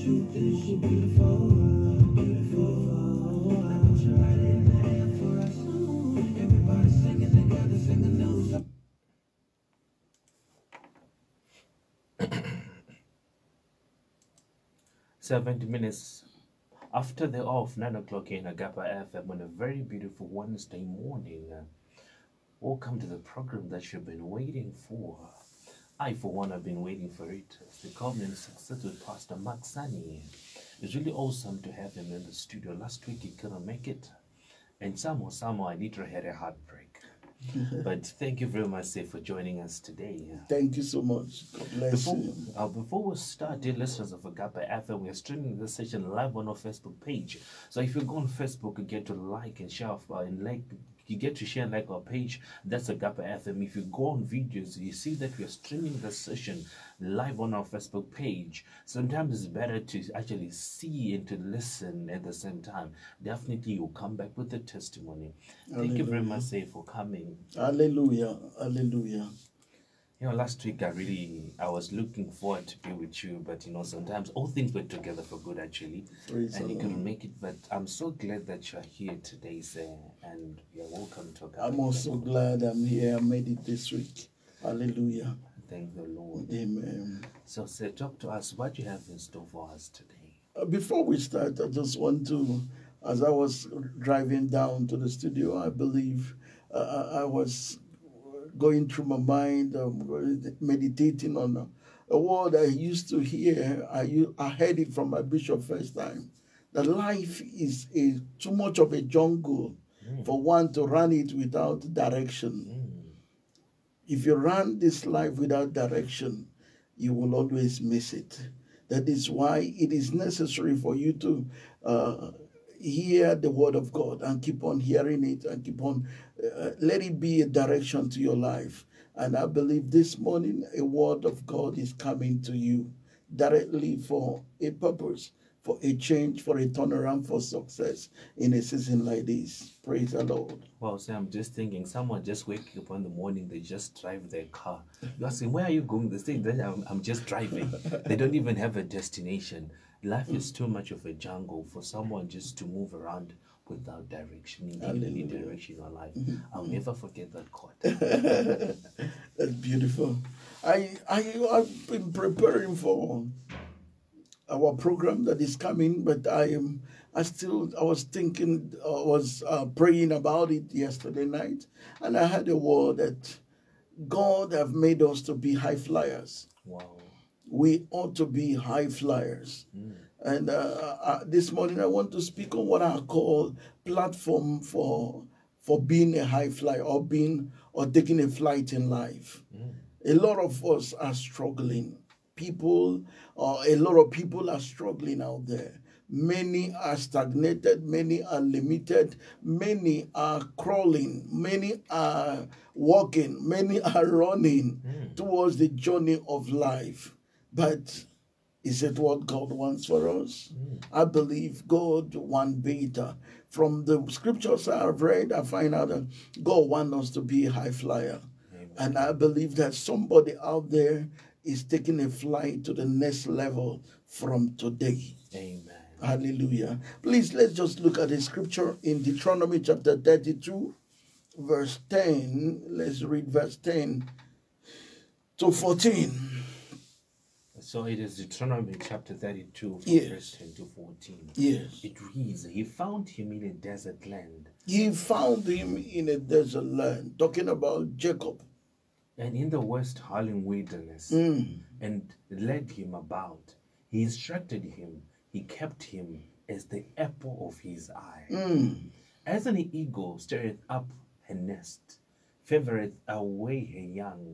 truth is you're beautiful, beautiful. I put you right in the air for us. Everybody singing together, sing a new song. 70 minutes after the hour of 9 o'clock in Agapa FM on a very beautiful Wednesday morning. Welcome to the program that you've been waiting for. I, for one, have been waiting for it. It's the Covenant of Success with Pastor Mark Sani. It's really awesome to have him in the studio. Last week he couldn't make it, and somehow I literally had a heartbreak. But thank you very much, Sir, for joining us today. Thank you so much. God bless you. Before we start, dear listeners of Agape FM, we are streaming this session live on our Facebook page. So if you go on Facebook, you get to like and share, you get to share and like our page. That's Agape FM. If you go on videos, you see that we are streaming this session live on our Facebook page. Sometimes it's better to actually see and to listen at the same time. Definitely you'll come back with a testimony. Thank you very much, Sir, for coming. Hallelujah. Hallelujah. You know, last week I was looking forward to be with you, but you know, sometimes all things were together for good actually. Praise and you the couldn't Lord. make it, but I'm so glad that you're here today, sir, and you're welcome to Agape. I'm also glad I'm here. I made it this week. Hallelujah. Thank the Lord. Amen. So, sir, talk to us. What you have in store for us today? Before we start, I just want to, as I was driving down to the studio, I believe I was going through my mind, meditating on a word I used to hear. I heard it from my bishop first time, that life is too much of a jungle for one to run it without direction. If you run this life without direction, you will always miss it. That is why it is necessary for you to hear the word of God and keep on hearing it and keep on, let it be a direction to your life. And I believe this morning a word of God is coming to you directly for a purpose, for a change, for a turnaround, for success in a season like this. Praise the Lord. Well, sir, I'm just thinking, someone just waking up in the morning, they just drive their car. You ask them, where are you going? They say, I'm just driving. They don't even have a destination. Life is too much of a jungle for someone just to move around without direction. Indeed, you need direction in your life. I'll never forget that quote. That's beautiful. I've been preparing for our program that is coming, but I was thinking, I was praying about it yesterday night, and I had a word that God have made us to be high flyers. Wow. We ought to be high flyers. And this morning I want to speak on what I call platform for being a high flyer or taking a flight in life. A lot of us are struggling. A lot of people are struggling out there. Many are stagnated, many are limited, many are crawling, many are walking, many are running towards the journey of life. But is it what God wants for us? I believe God wants better. From the scriptures I've read, I find out that God wants us to be a high flyer. Amen. And I believe that somebody out there is taking a flight to the next level from today. Amen. Hallelujah. Please, let's just look at the scripture in Deuteronomy chapter 32, verse 10. Let's read verse 10 to 14. So it is Deuteronomy chapter 32, verse 10 to 14. Yes. It reads, he found him in a desert land. He found him in a desert land, talking about Jacob. And in the west howling wilderness, and led him about. He instructed him, he kept him as the apple of his eye. As an eagle stirreth up her nest, favoreth away her young,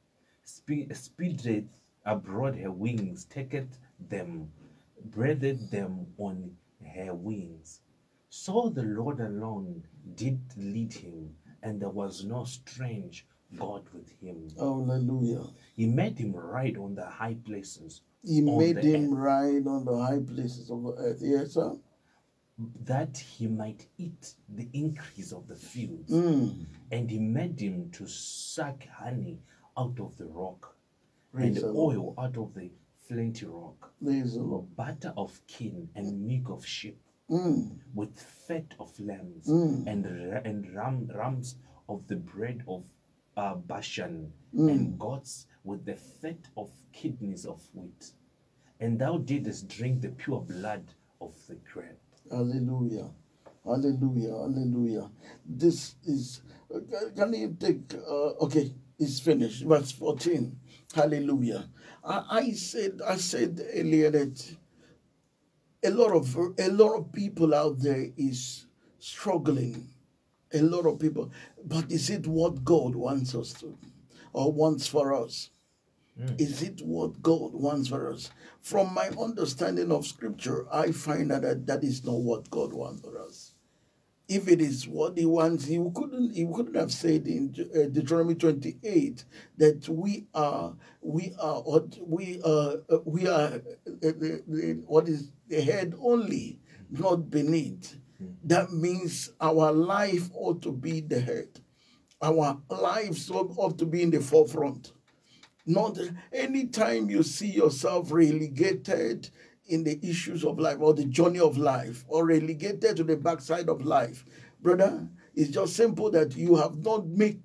speedeth abroad her wings, taketh them, breatheth them on her wings. So the Lord alone did lead him, and there was no strange God with him. Hallelujah. He made him ride on the high places. He made him ride on the high places of the earth. Yes, sir. That he might eat the increase of the fields. And he made him to suck honey out of the rock, and oil out of the flinty rock, Praise the Lord. butter of kine and milk of sheep, with fat of lambs and rams of the bread of Bashan, and goats with the fat of kidneys of wheat. And thou didst drink the pure blood of the grape. Hallelujah. Hallelujah. Hallelujah. This is, can you take, okay, it's finished. Verse 14. Hallelujah. I said earlier that a lot of people out there is struggling. A lot of people. But is it what God wants us to, or wants for us? Is it what God wants for us? From my understanding of Scripture, I find that is not what God wants for us. If it is what He wants, He couldn't have said in Deuteronomy 28 that we are what is the head only, not beneath. That means our life ought to be the head. Our lives ought to be in the forefront. Not any time you see yourself relegated in the issues of life or the journey of life, or relegated to the backside of life, brother, it's just simple that you have not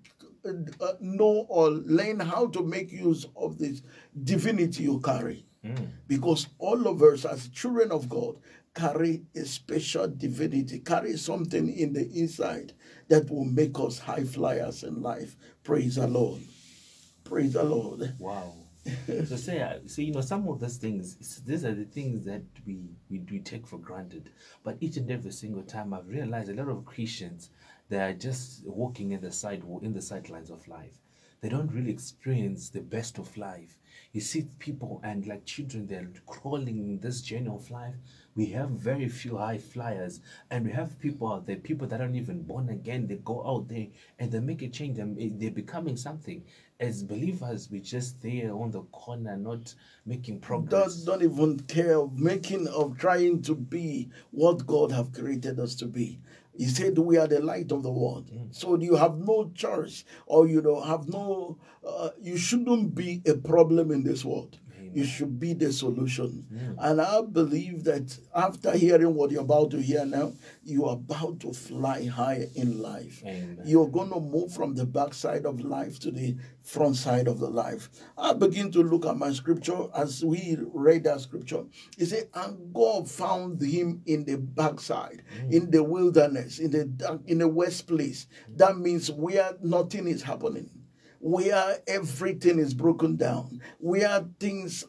know or learn how to make use of this divinity you carry. Because all of us as children of God carry a special divinity, carry something in the inside that will make us high flyers in life. Praise the Lord. Praise the Lord. Wow. So some of those things, these are the things that we take for granted. But each and every single time, I've realized a lot of Christians, they are just walking in the sidelines of life. They don't really experience the best of life. You see people and like children, they're crawling in this journey of life. We have very few high flyers, and we have people out there, people that aren't even born again. They go out there and they make a change, and they're becoming something. As believers, we're just there on the corner, not making progress. Don't even care of trying to be what God have created us to be. He said we are the light of the world. So you have no choice, or you don't have no, you shouldn't be a problem in this world. You should be the solution. And I believe that after hearing what you're about to hear now, you are about to fly high in life. Amen. You're going to move from the back side of life to the front side of the life. I begin to look at my scripture as we read that scripture. It said, and God found him in the backside, in the wilderness, in the west place. That means where nothing is happening, where everything is broken down, where things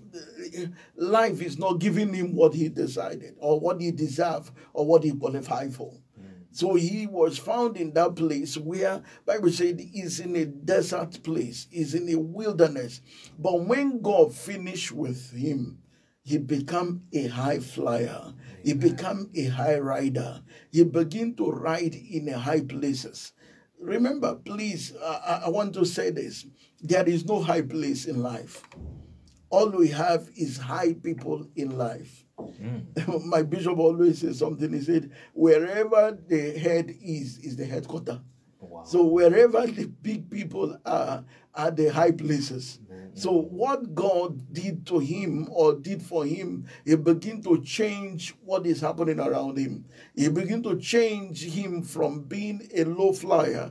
life is not giving him what he decided or what he deserved or what he qualified for. So he was found in that place where Bible said is in a desert place, is in a wilderness. But when God finished with him, he became a high flyer. He became a high rider. He began to ride in the high places. Remember, please, I want to say this. There is no high place in life. All we have is high people in life. My bishop always says something. He said, wherever the head is the headquarters. Wow. So wherever the big people are the high places. So what God did to him or did for him, he began to change what is happening around him. He began to change him from being a low flyer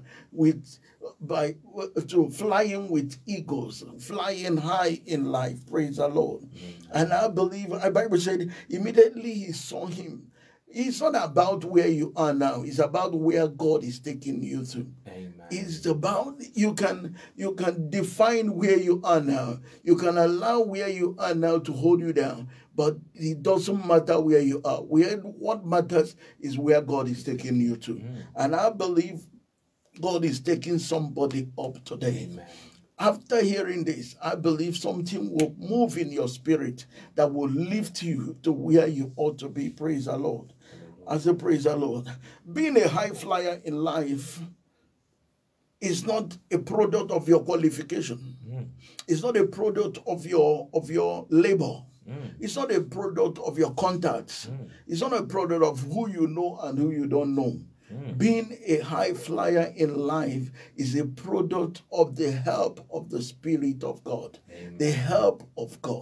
to flying with eagles, flying high in life. Praise the Lord. And I believe, the Bible said, immediately he saw him. It's not about where you are now. It's about where God is taking you to. Amen. It's about you can define where you are now. You can allow where you are now to hold you down. But it doesn't matter where you are. What matters is where God is taking you to. And I believe God is taking somebody up today. Amen. After hearing this, I believe something will move in your spirit that will lift you to where you ought to be. Praise the Lord. I say, praise the Lord. Being a high flyer in life is not a product of your qualification. It's not a product of your labor. It's not a product of your contacts. It's not a product of who you know and who you don't know. Being a high flyer in life is a product of the help of the Spirit of God. Amen. The help of God.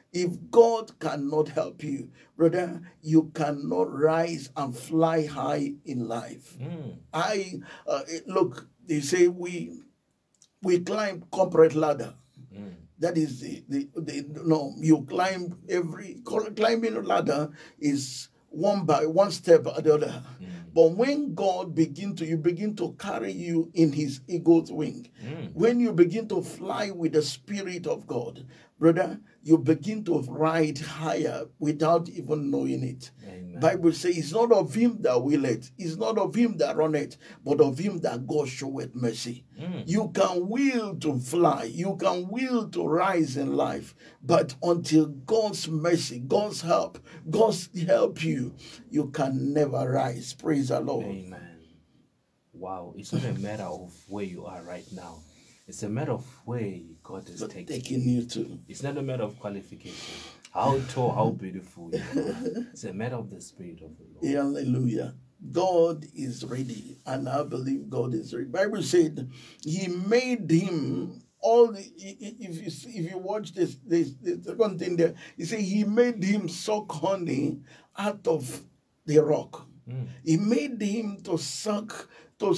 If God cannot help you, brother, you cannot rise and fly high in life. I look. They say we climb corporate ladder. That is the no. You climb climbing a ladder is one step at the other. But when God you begin to carry you in His eagle's wing. When you begin to fly with the Spirit of God, brother, you begin to ride higher without even knowing it. Amen. Bible says it's not of him that willeth, it's not of him that runneth, but of him that God showeth mercy. You can will to fly, you can will to rise in life, but until God's mercy, God's help you, you can never rise. Praise the Lord. Amen. Wow, it's not a matter of where you are right now. It's a matter of where God is taking you to. It's not a matter of qualification. How tall, how beautiful you are. It's a matter of the Spirit of the Lord. Hallelujah. God is ready, and I believe God is ready. Bible said He made him all the, if you watch this the second thing there, He said He made him suck honey out of the rock. He made him to suck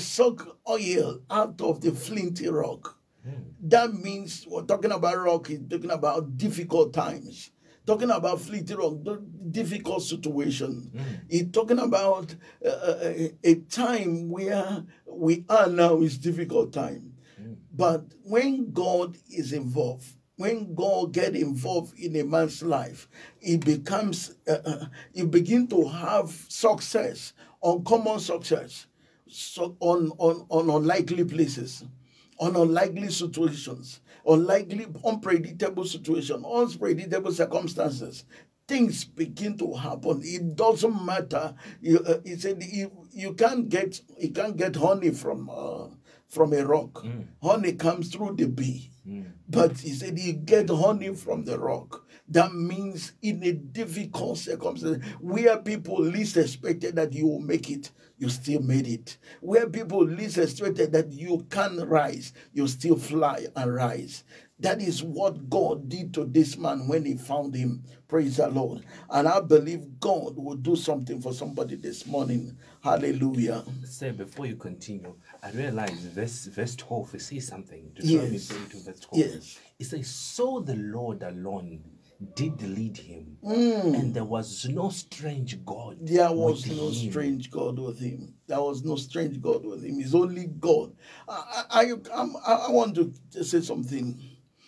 oil out of the flinty rock. That means we're talking about rock, he's talking about difficult times. Talking about flinty rock, difficult situation. He's talking about a time where we are now is difficult time. But when God is involved, when God get involved in a man's life, it becomes, you begin to have success, uncommon success, so on unlikely places, on unlikely situations, unpredictable situations, unpredictable circumstances. Things begin to happen. It doesn't matter. He said you can't get honey from a rock. Honey comes through the bee. But he said you get honey from the rock. That means in a difficult circumstance, where people least expected that you will make it, you still made it. Where people least expected that you can rise, you still fly and rise. That is what God did to this man when He found him. Praise the Lord. And I believe God will do something for somebody this morning. Hallelujah. Say, before you continue, I realize verse 12, it says something. Yes. To verse 12. Yes. It says, so the Lord alone did lead him, and there was no strange God. There was with no him. strange God with him. There was no strange God with him. It's only God. I want to say something.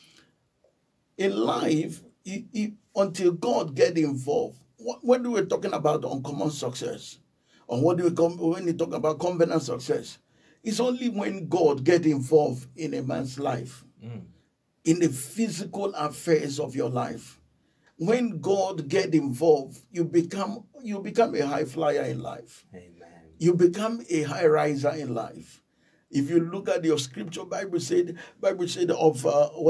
In life, until God get involved, when we were talking about uncommon success, or when we talk about covenant success, it's only when God get involved in a man's life, in the physical affairs of your life. When God get involved, you become a high flyer in life. Amen. You become a high riser in life. If you look at your scripture, Bible said of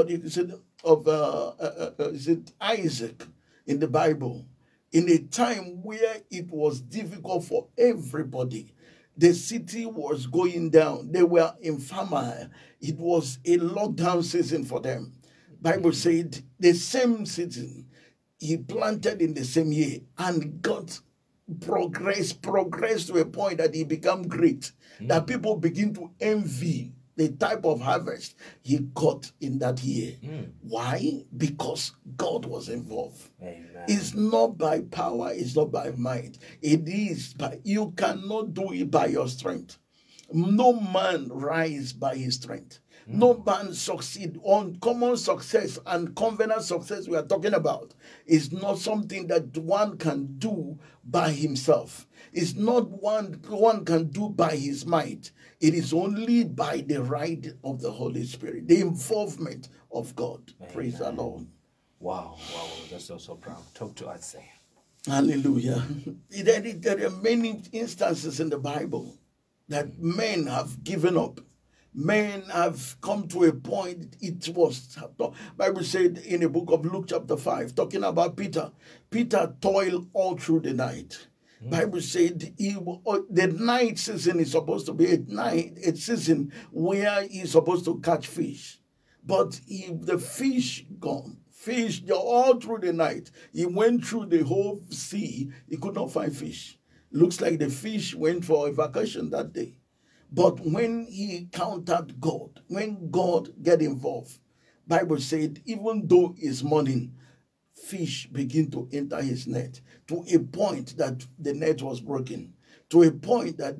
is it Isaac in the Bible, in a time where it was difficult for everybody. The city was going down. They were in famine. It was a lockdown season for them. Bible said the same season he planted in the same year and got progressed to a point that he became great. That people begin to envy the type of harvest he got in that year. Why? Because God was involved. Amen. It's not by power, it's not by might. It is you cannot do it by your strength. No man rise by his strength. No man succeed. On common success and covenant success we are talking about is not something that one can do by himself. It's not one can do by his might. It is only by the right of the Holy Spirit, the involvement of God. Amen. Praise the Lord. Wow, that's so proud. Talk to us, say. Hallelujah. There are many instances in the Bible that men have given up. Men have come to a point, it was, Bible said in the book of Luke chapter 5, talking about Peter. Peter toiled all through the night. Bible said the night season is supposed to be a season where he's supposed to catch fish. But the fish gone, Fish all through the night. He went through the whole sea. He could not find fish. Looks like the fish went for a vacation that day. But when he encountered God, when God get involved, Bible said, even though it's morning, fish begin to enter his net to a point that the net was broken, to a point that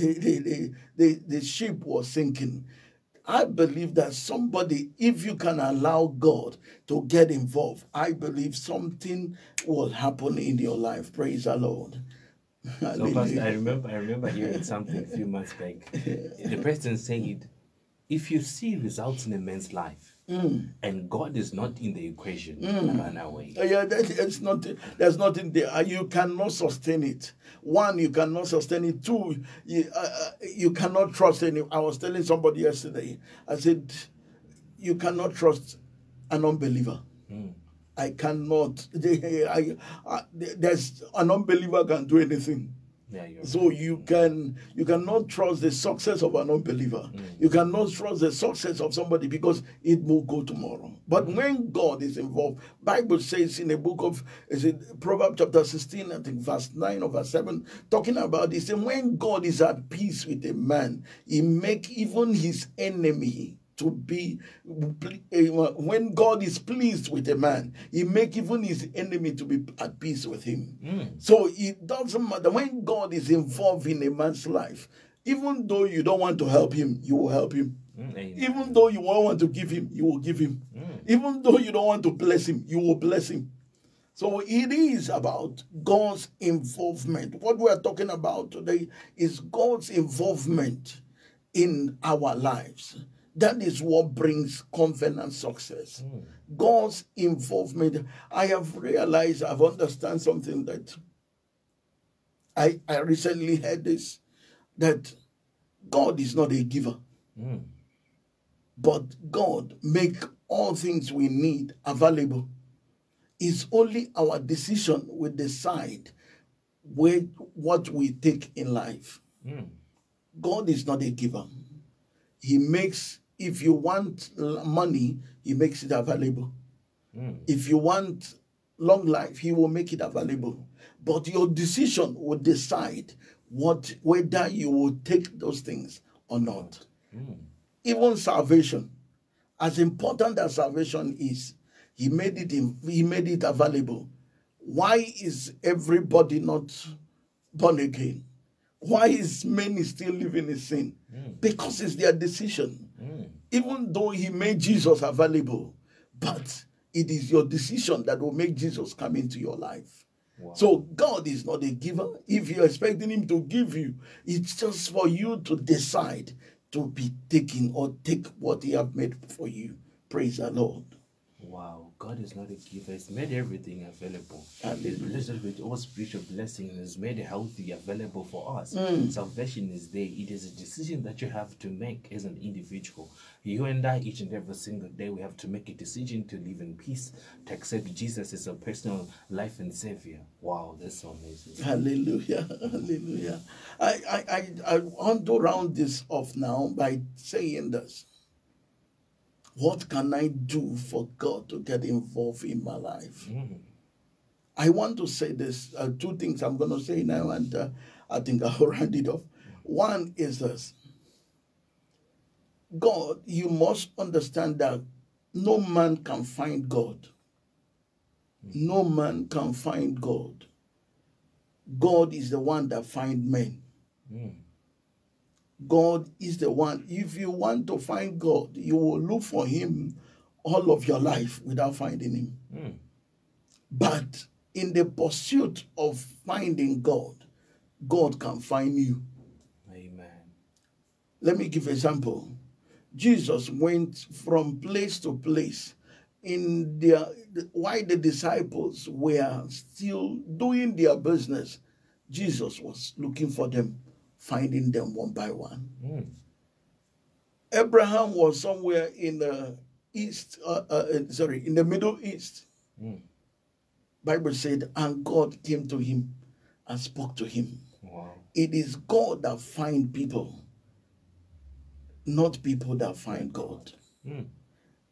the ship was sinking. I believe that somebody, if you can allow God to get involved, I believe something will happen in your life. Praise the Lord. So, Pastor, I remember hearing something a few months back. The person said, if you see results in a man's life and God is not in the equation, run away. Yeah, there's nothing there. You cannot sustain it. One, you cannot sustain it. Two, you cannot trust any. I was telling somebody yesterday, I said, you cannot trust an unbeliever. I cannot. There's an unbeliever can do anything. Yeah, So you cannot trust the success of an unbeliever. You cannot trust the success of somebody because it will go tomorrow. But when God is involved, Bible says in the book of Proverbs chapter 16, I think verse 9 or verse 7, talking about this, and when God is at peace with a man, he make even his enemy to be, when God is pleased with a man, he make even his enemy to be at peace with him. So it doesn't matter when God is involved in a man's life, even though you don't want to help him, you will help him. Even though you won't want to give him, you will give him. Even though you don't want to bless him, you will bless him. So it is about God's involvement. What we are talking about today is God's involvement in our lives. That is what brings covenant success. God's involvement. I have realized, I've understand something that I recently heard this, that God is not a giver. But God make all things we need available. It's only our decision we decide what we take in life. God is not a giver. He makes, if you want money, he makes it available. If you want long life, he will make it available. But your decision will decide whether you will take those things or not. Even salvation, as important as salvation is, he made it available. Why is everybody not born again? Why is many still living in sin? Because it's their decision. Even though he made Jesus available, but it is your decision that will make Jesus come into your life. Wow. So God is not a giver. If you're expecting him to give you, it's just for you to decide to be taking or take what he have made for you. Praise the Lord. Wow, God is not a giver. He's made everything available. He's blessed us with all spiritual blessings and has made healthy available for us. Salvation is there. It is a decision that you have to make as an individual. You and I, each and every single day, we have to make a decision to live in peace, to accept Jesus as a personal life and Savior. Wow, that's so amazing. Hallelujah. Hallelujah. I want to round this off now by saying this. What can I do for God to get involved in my life? I want to say this, two things I'm going to say now, and I think I'll round it off. One is this. God, you must understand that no man can find God. No man can find God. God is the one that finds men. God is the one. If you want to find God, you will look for him all of your life without finding him. But in the pursuit of finding God, God can find you. Amen. Let me give an example. Jesus went from place to place while the disciples were still doing their business. Jesus was looking for them, finding them one by one. Abraham was somewhere in the east, in the Middle East. Bible said, and God came to him and spoke to him. Wow. It is God that finds people, not people that find God.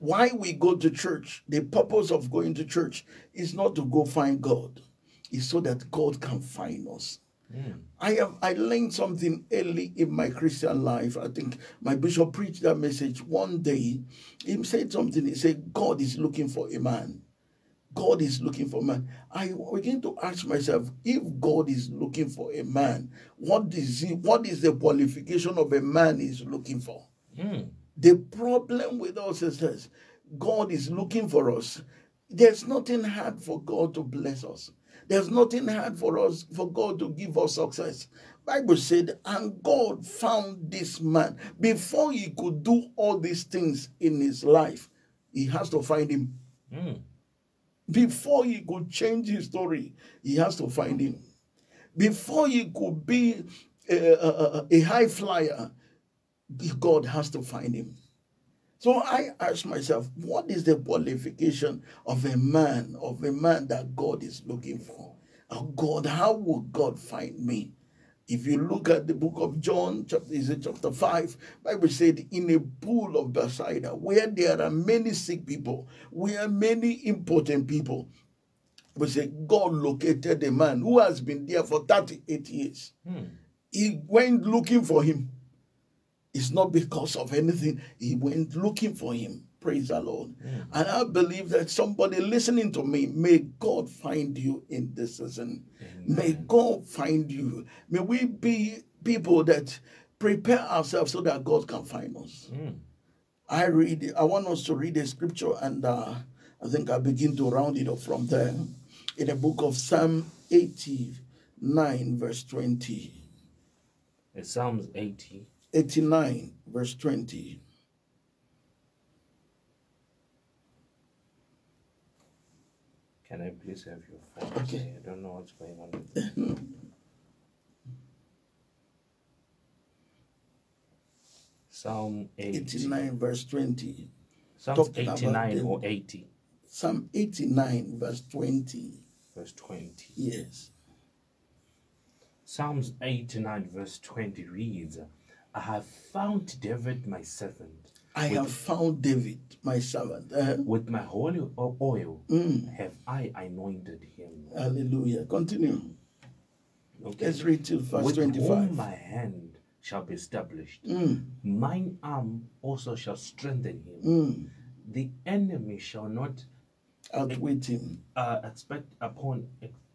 Why we go to church, the purpose of going to church is not to go find God. It's so that God can find us. I learned something early in my Christian life. I think my bishop preached that message one day. He said something. He said, God is looking for a man. God is looking for a man. I begin to ask myself, if God is looking for a man, what is the qualification of a man he's looking for? The problem with us is this: God is looking for us. There's nothing hard for God to bless us. There's nothing hard for God to give us success. Bible said, and God found this man. Before he could do all these things in his life, he has to find him. Before he could change his story, he has to find him. Before he could be a high flyer, God has to find him. So I ask myself, what is the qualification of a man that God is looking for? Oh God, how will God find me? If you look at the book of John, chapter 5, Bible said, in a pool of Bethsaida, where there are many sick people, where many important people, we say God located a man who has been there for 38 years. He went looking for him. It's not because of anything. He went looking for him. Praise the Lord. And I believe that somebody listening to me, may God find you in this season. May God find you. May we be people that prepare ourselves so that God can find us. I want us to read a scripture, and I think I begin to round it up from there. In the book of Psalm 89, verse 20. It's Psalms 89, verse 20. Can I please have your phone? Okay. I don't know what's going on with it. Psalm 89, verse 20. Psalms Talking about 89 the- or 80? Psalm 89, verse 20. Verse 20. Yes. Psalms 89 verse 20 reads, I have found David my servant. I have found David, my servant. With my holy oil have I anointed him. Hallelujah. Continue. Okay. Let's read till verse With 25. whom my hand shall be established. Mine arm also shall strengthen him. The enemy shall not Outwit him. expect upon.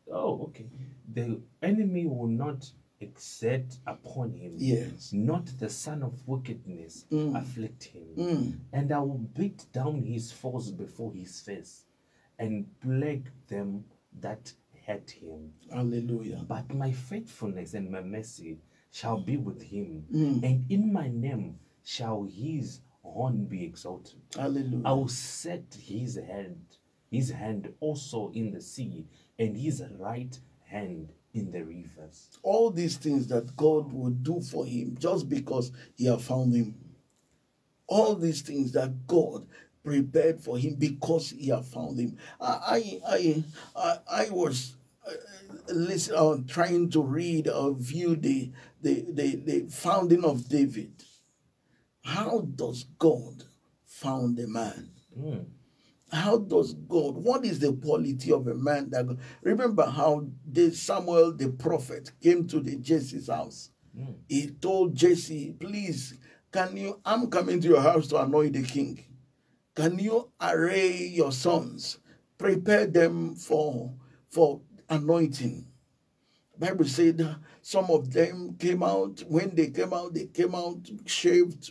The enemy will not exert upon him. Yes. Not the son of wickedness afflict him. And I will beat down his foes before his face, and plague them that hate him. Hallelujah. But my faithfulness and my mercy shall be with him, and in my name shall his horn be exalted. Hallelujah. I will set his hand also in the sea, and his right hand in the rivers. All these things that God will do for him just because he have found him. All these things that God prepared for him because he have found him. I was trying to read or view the founding of David. How does God found a man? How does God, what is the quality of a man that God, remember how Samuel the prophet came to the Jesse's house. He told Jesse, please, I'm coming to your house to anoint the king. Can you array your sons? Prepare them for anointing. The Bible said some of them came out. When they came out shaved,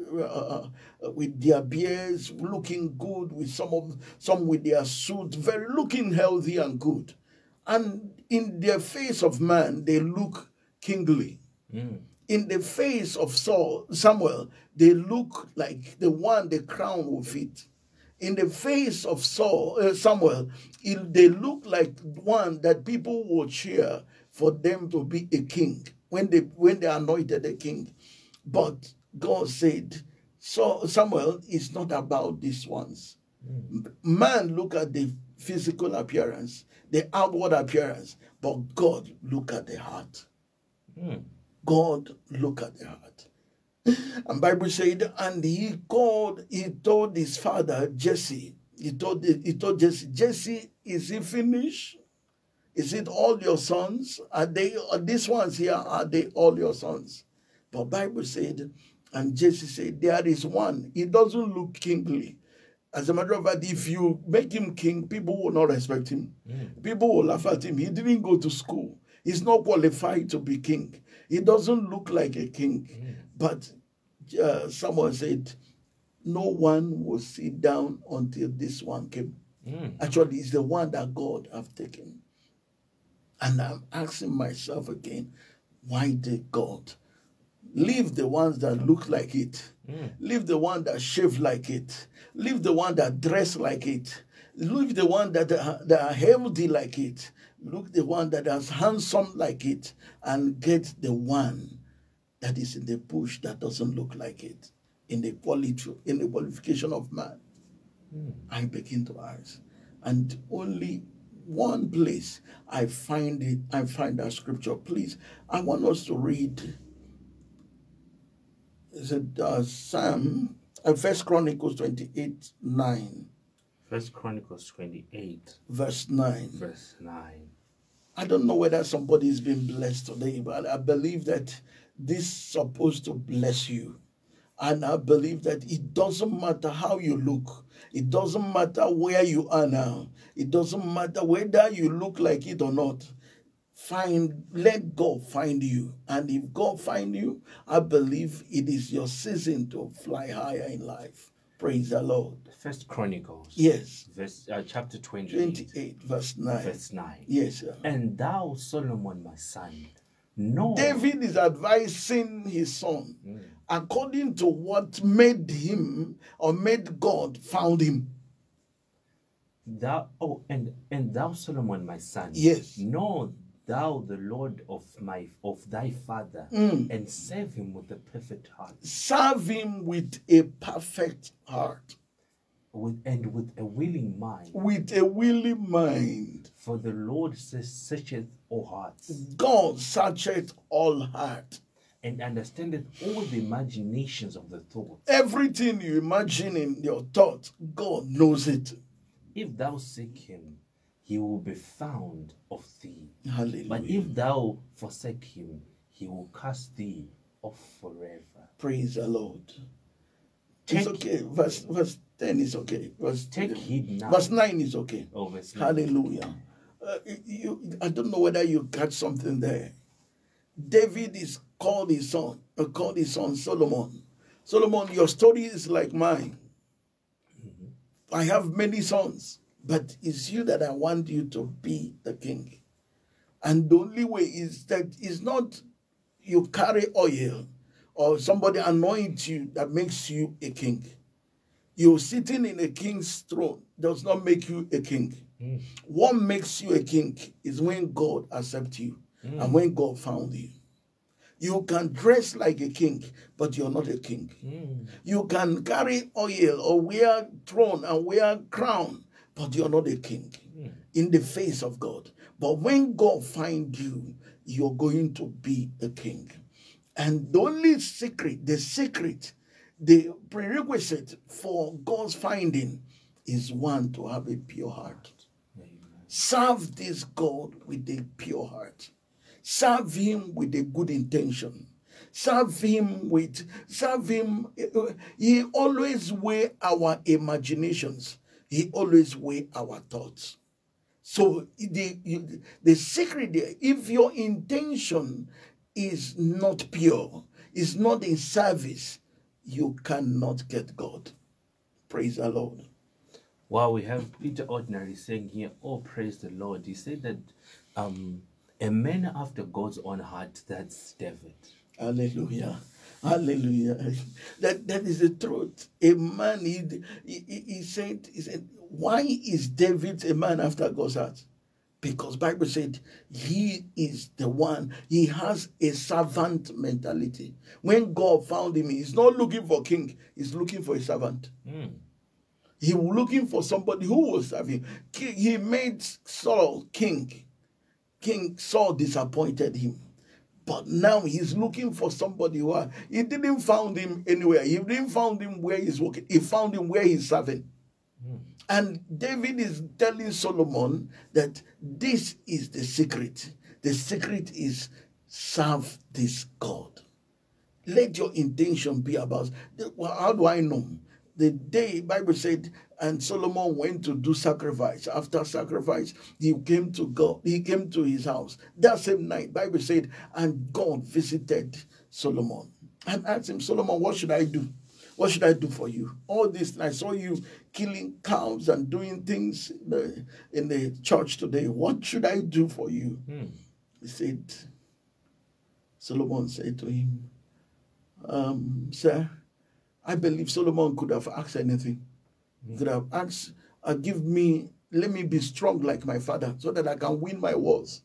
with their beards, looking good, with some with their suit, very looking healthy and good. And in their face of man, they look kingly. In the face of Samuel, they look like the crown will fit. In the face of Samuel, they look like one that people will cheer for them to be a king when they anointed a king. But God said, so Samuel is not about these ones. Man look at the physical appearance, the outward appearance, but God look at the heart. God look at the heart. And Bible said, and he told his father Jesse. He told Jesse, Jesse, is he finished? Is it all your sons? These ones here, are they all your sons? But Bible said, and Jesse said, there is one. He doesn't look kingly. As a matter of fact, if you make him king, people will not respect him. People will laugh at him. He didn't go to school. He's not qualified to be king. He doesn't look like a king. But someone said, no one will sit down until this one came. Actually, it's the one that God have taken. And I'm asking myself again, why did God leave the ones that look like it? Leave the one that shave like it. Leave the one that dress like it. Leave the one that are healthy like it. Look the one that is handsome like it. And get the one that is in the bush that doesn't look like it. In the qualification of man. I begin to ask. And only one place I find that scripture. Please, I want us to read. Is it First Chronicles 28:9. First Chronicles 28, verse 9. verse 9. I don't know whether somebody's been blessed today, but I believe that this is supposed to bless you. And I believe that it doesn't matter how you look. It doesn't matter where you are now. It doesn't matter whether you look like it or not. Let God find you. And if God find you, I believe it is your season to fly higher in life. Praise the Lord. First Chronicles. Yes. Chapter 28. 28, verse 9. Verse 9. Yes, sir. And thou, Solomon, my son, know. David is advising his son according to what made him or made God found him. And thou, Solomon, my son, Yes. know thou the Lord of thy father, and serve him with a perfect heart. Serve him with a perfect heart. With a willing mind. With a willing mind. For the Lord searcheth all hearts. God searcheth all heart. And understandeth all the imaginations of the thought. Everything you imagine in your thought, God knows it. If thou seek him, he will be found of thee. Hallelujah. But if thou forsake him, he will cast thee off forever. Praise the Lord. It's okay. Verse 10 is okay. Take heed now. Verse 9 is okay. Oh, verse 9. Hallelujah. I don't know whether you catch something there. David is called his son Solomon. Solomon, your story is like mine. I have many sons, but it's you that I want you to be the king. And the only way is that it's not you carry oil or somebody anoints you that makes you a king. You sitting in a king's throne does not make you a king. What makes you a king is when God accepts you and when God found you. You can dress like a king, but you're not a king. You can carry oil or wear throne and wear crown, but you're not a king in the face of God. But when God finds you, you're going to be a king. And the only secret, the prerequisite for God's finding is one, to have a pure heart. Serve this God with a pure heart. Serve him with a good intention. Serve him. He always weigh our imaginations. He always weigh our thoughts. So the secret there, if your intention is not pure, is not in service, you cannot get God. Praise the Lord. Wow, we have Peter Ordinary saying here, oh, praise the Lord. He said that a man after God's own heart, that's David. Hallelujah. Hallelujah. That is the truth. A man, he said, why is David a man after God's heart? Because Bible said he is the one, he has a servant mentality. When God found him, he's not looking for king, he's looking for a servant. He was looking for somebody who will serve him. He made Saul king. King Saul disappointed him. But now he's looking for somebody who he didn't find him anywhere. He didn't find him where he's working. He found him where he's serving. And David is telling Solomon that this is the secret. The secret is serve this God. Let your intention be about. Well, how do I know? The day Bible said, and Solomon went to do sacrifice. After sacrifice, he came to God. He came to his house. That same night, Bible said, and God visited Solomon and asked him, Solomon, what should I do? What should I do for you? All this, I saw you killing cows and doing things in the church today. What should I do for you? He said, Solomon said to him, sir, I believe Solomon could have asked anything. He could have asked, let me be strong like my father so that I can win my wars.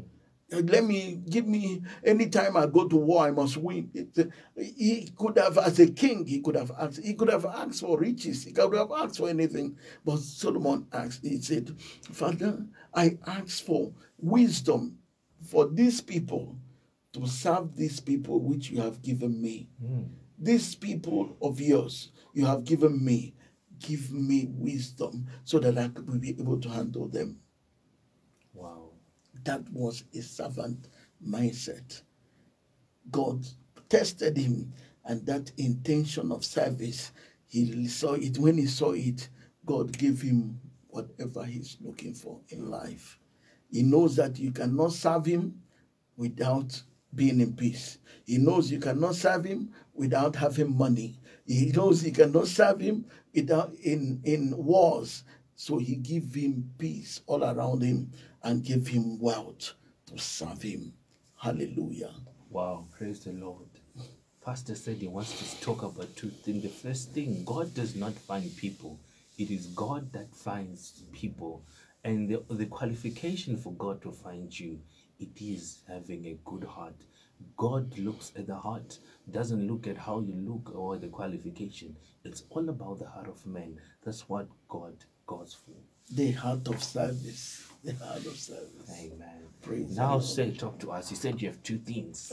Give me, anytime I go to war, I must win. He could have, as a king, he could have asked for riches. He could have asked for anything. But Solomon asked, he said, Father, I asked for wisdom for these people to serve these people which you have given me. These people of yours you have given me. Give me wisdom so that I could be able to handle them. Wow. That was a servant mindset. God tested him, and that intention of service, he saw it. When he saw it, God gave him whatever he's looking for in life. He knows that you cannot serve him without being in peace. He knows you cannot serve him without having money. He knows he cannot serve him without in wars. So he gave him peace all around him and gave him wealth to serve him. Hallelujah. Wow, praise the Lord. Pastor said he wants to talk about two things. The first thing, God does not find people. It is God that finds people. And the qualification for God to find you, it is having a good heart. God looks at the heart, doesn't look at how you look or the qualification. It's all about the heart of man. That's what God goes for. The heart of service. The heart of service. Amen. Praise Now the say, talk to us. You said you have two things.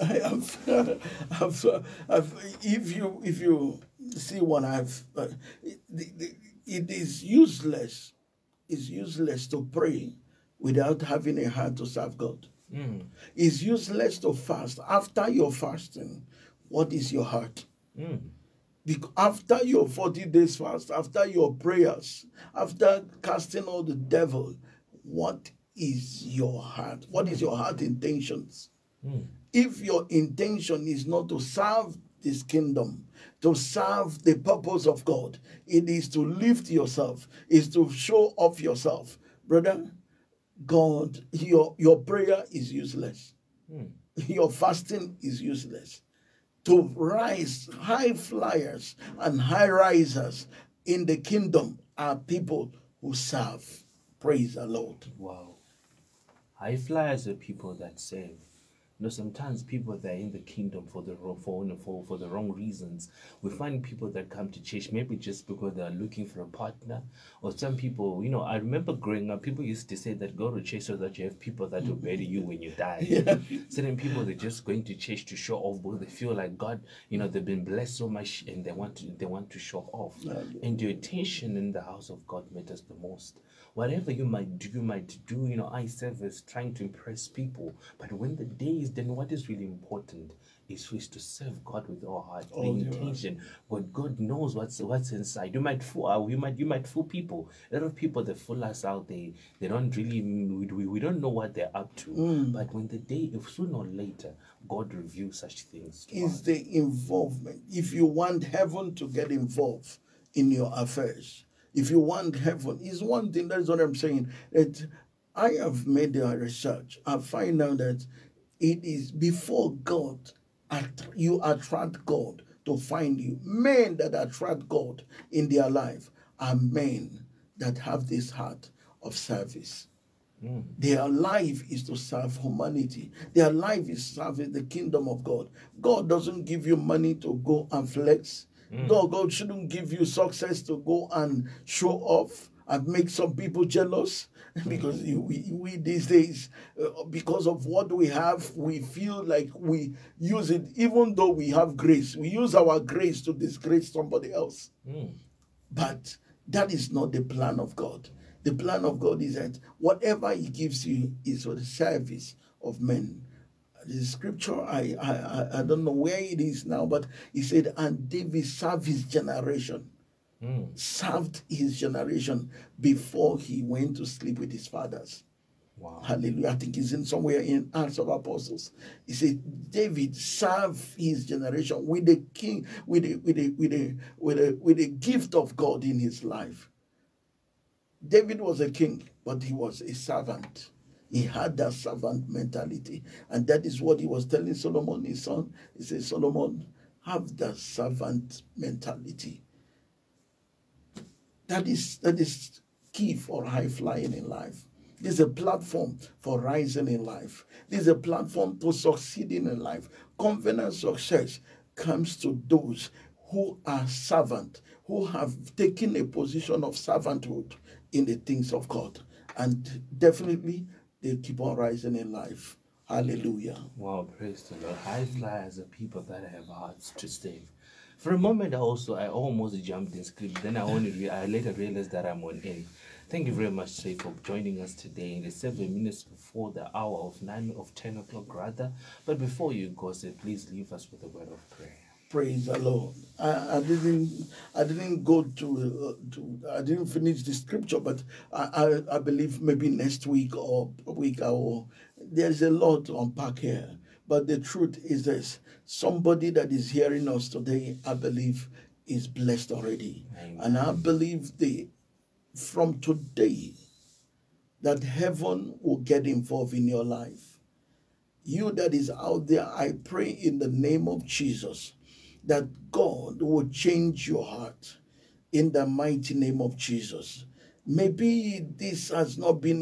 If you see one, it is useless. It's useless to pray without having a heart to serve God. It's useless to fast. After your fasting, what is your heart? After your 40 days fast, after your prayers, after casting out the devil, what is your heart? What is your heart intentions? If your intention is not to serve this kingdom, to serve the purpose of God, it is to lift yourself, is to show off yourself, brother, God, your prayer is useless. Your fasting is useless. To rise, high flyers and high risers in the kingdom are people who serve. Praise the Lord. Wow. High flyers are people that serve. You know, sometimes people that are in the kingdom for the wrong reasons. We find people that come to church maybe just because they are looking for a partner, or some people. You know, I remember growing up, people used to say that go to church so that you have people that will bury you when you die. Certain people, they're just going to church to show off, but they feel like God, you know, they've been blessed so much and they want to show off. And your attention in the house of God matters the most. Whatever you might do, you know, eye service, trying to impress people. But when the day is done, what is really important is for us to serve God with our heart, the intention. But God knows what's inside. You might fool people. A lot of people that fool us out, they don't really, we don't know what they're up to. But when the day, if sooner or later, God reveals such things to us. Is the involvement. If you want heaven to get involved in your affairs, if you want heaven, is one thing. That's what I'm saying. That I have made a research. I find out that it is before God, you attract God to find you. Men that attract God in their life are men that have this heart of service. Their life is to serve humanity. Their life is serving the kingdom of God. God doesn't give you money to go and flex. God shouldn't give you success to go and show off. and make some people jealous because we these days, because of what we have, we feel like we use it, even though we have grace. We use our grace to disgrace somebody else. But that is not the plan of God. The plan of God is that whatever He gives you is for the service of men. The scripture, I don't know where it is now, but he said, and David served his generation. Served his generation before he went to sleep with his fathers. Wow. Hallelujah. I think it's in somewhere in Acts of Apostles. He said David served his generation with the king, with the gift of God in his life. David was a king, but he was a servant. He had that servant mentality. And that is what he was telling Solomon, his son. He said, Solomon, have that servant mentality. That is key for high flying in life. This is a platform for rising in life. This is a platform to succeeding in life. Covenant success comes to those who are servant, who have taken a position of servanthood in the things of God. And definitely, they keep on rising in life. Hallelujah. Wow, praise the Lord. High flyers are people that have hearts to save. For a moment, I almost jumped in script. Then I later realized that I'm on air. Thank you very much, Shay, for joining us today. It is 7 minutes before the hour of 10 o'clock, rather. But before you go, say, please leave us with a word of prayer. Praise the Lord. I didn't go to I didn't finish the scripture, but I believe maybe next week or a week there's a lot to unpack here. But the truth is this: somebody that is hearing us today, I believe, is blessed already. Amen. And I believe from today that heaven will get involved in your life. You that is out there, I pray in the name of Jesus that God will change your heart in the mighty name of Jesus. Maybe this has not been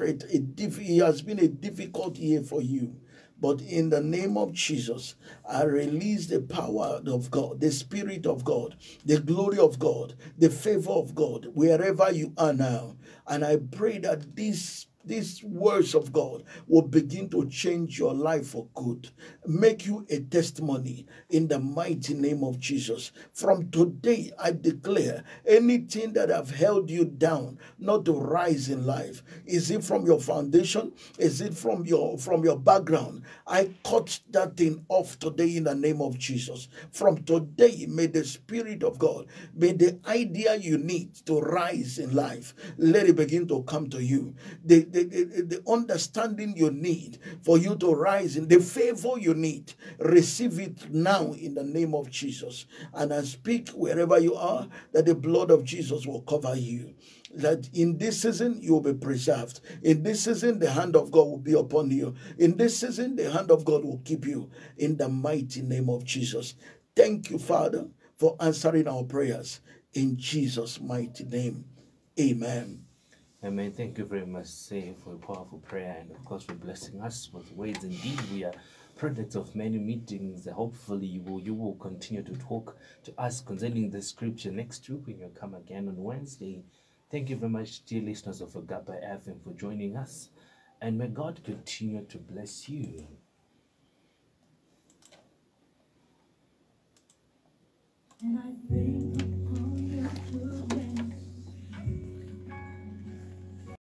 it has been a difficult year for you. But in the name of Jesus, I release the power of God, the Spirit of God, the glory of God, the favor of God, wherever you are now. And I pray that these words of God will begin to change your life for good. Make you a testimony in the mighty name of Jesus. From today, I declare anything that have held you down not to rise in life. Is it from your foundation? Is it from your background? I cut that thing off today in the name of Jesus. From today, may the Spirit of God, may the idea you need to rise in life, let it begin to come to you. The understanding you need for you to rise in, the favor you need, receive it now in the name of Jesus. And I speak wherever you are that the blood of Jesus will cover you. That in this season you will be preserved. In this season the hand of God will be upon you. In this season the hand of God will keep you in the mighty name of Jesus. Thank you, Father, for answering our prayers in Jesus' mighty name. Amen. Amen. Thank you very much, Say, for a powerful prayer and, of course, for blessing us with words. Indeed, we are products of many meetings. Hopefully, you will continue to talk to us concerning the scripture next week when you come again on Wednesday. Thank you very much, dear listeners of Agape FM, for joining us. And may God continue to bless you. And I think